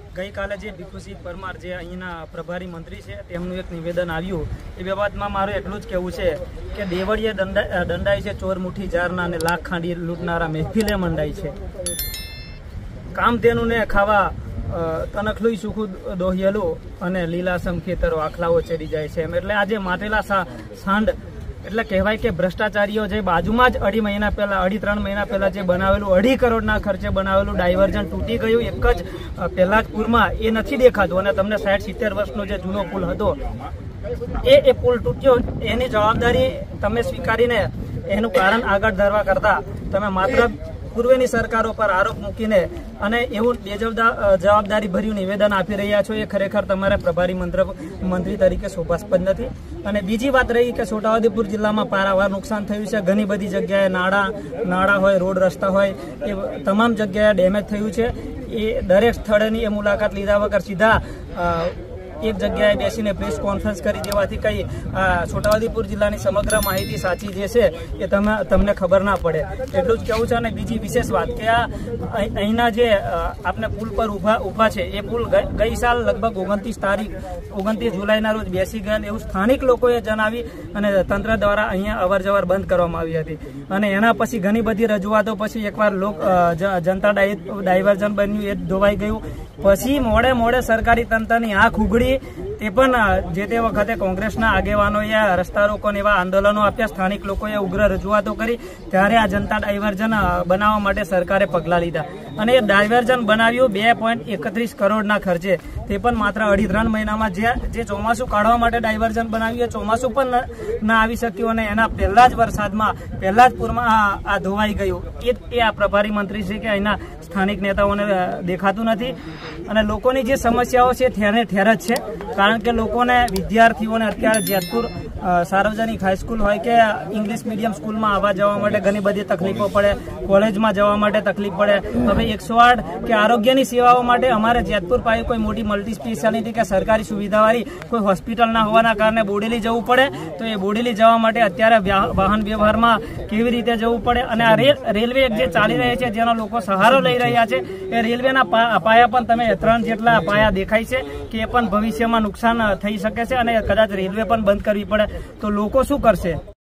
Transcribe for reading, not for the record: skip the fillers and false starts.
गई काले जे भीखुसिंह परमार जे अहींना प्रभारी मंत्री छे तेमनुं एक निवेदन आव्युं ए बाबतमां मारुं एटલું જ કહેવું છે કે દેવળીએ દંડાઈ છે ચોર મુઠ્ઠી જારના અને લાખ ખાંડી લૂંટનારા મહેફિલે મંડાઈ છે કામધેનુને ખાવા તનખલું સુખું દોહિયેલું અને લીલાસમ ખેતરો આખલાઓ ચડી જાય છે એટલે આજે માટેલા સાંડ એટલે કહેવાય કે ભ્રષ્ટાચારીઓ જે બાજુમાં જ 2.5 મહિના પહેલા જે બનાવેલું 2.5 કરોડના ખર્ચે બનાવેલું ડાયવર્ઝન તૂટી ગયું એક જ પહેલા જ પૂરમાં એ નથી દેખાતું અને તમને 60-70 વર્ષનો જે જૂનો પુલ હતો એ પુલ તૂટ્યો એની જવાબદારી તમે સ્વીકારીને એનું કારણ આગળ ધરવા કરતા તમે માત્ર પૂર્વની સરકારો પર આરોપ મૂકીને અને એવું જવાબદારી ભર્યું નિવેદન આપી રહ્યા છો એ ખરેખર તમારે પ્રભારી મંત્રી તરીકે શોભાસ્પદ નથી। અને બીજી વાત રહી કે છોટાઉદેપુર જિલ્લામાં પારાવાર નુકસાન થયું છે ઘણી બધી જગ્યાએ નાળા હોય રોડ રસ્તા હોય એ તમામ જગ્યાએ ડેમેજ થયું છે એ દરેક સ્થળની એ મુલાકાત લીધા વગર સીધા एक जगह बेसीने प्रेस कॉन्फ्रेंस करी देवाथी कई छोटाउदेपुर जिल्लानी समग्र माहिती साची जे छे ए तमने खबर ना पड़े एटलुं ज कहेवुं छे। अने बीजी विशेष बात के अहींना जे आपने पुल पर उभा छे ए पुल गई साल लगभग 29 जुलाईना रोज बेसी गયેલ एवुं स्थानिक लोकोए जणावी अने तंत्र द्वारा अहींया अवर जवर बंद करवामां आवी हती अने एना पछी घणी बधी रजूआतो पछी एकवार जनता डायवर्जन बन्युं ए धोवाई गयुं पछी मोड़े सरकारी तंत्रनी आंख उघड़ी ते पण जे ते वखते कोंग्रेसना आगेवानोए रस्ता रोकोने एवा आंदोलनो आप्या स्थानिक लोकोए उग्र रजूआतो करी त्यारे आ जनता डायवर्जन बनाववा माटे सरकारे पगला लीधा अने ए डायवर्जन बनाव्युं 2.31 करोड़ना खर्चे ते पण मात्र 2.5 महीनामां जे ચોમાસું काढवा माटे डायवर्जन बनाव्युं ए ચોમાસું पण न आवी शक्युं अने एना पहेला ज वरसादमां पहेला ज पूरमां आ धोवाई गयुं ए आ प्रभारी मंत्री छे के अहींना स्थानिक नेताओने देखातुं नथी अने लोकोनी जे समस्याओ छे ठेरे ठेर ज छे कारण के लोकोने विद्यार्थीओने अत्यारे जेतपुर सार्वजनिक हाईस्कूल होय के इंग्लिश मीडियम स्कूल में आवा जवा माटे घणी बधी तकलीफो पड़े कॉलेज में जवा माटे तकलीफ पड़े हवे 108 के आरोग्यनी सेवाओं माटे अमारे जेतपुर पासे कोई मोटी मल्टी स्पेशियालिटी के सरकारी सुविधावाળી कोई होस्पिटल ना होवाना कारणे बोडेली जवुं पड़े तो ए बोडेली जवा माटे अत्यारे वाहन व्यवहार में केवी रीते जवुं पड़े अने आ रेलवे जे चाली रही छे जेनो लोको सहारो लई रह्या छे ए रेलवेना पाया पण तमे 3 जेटला पाया देखाय छे के ए पण भविष्यमां नुकसान थई शके छे अने कदाच रेलवे पण बंद करवी पड़े तो लोको शुं करशे।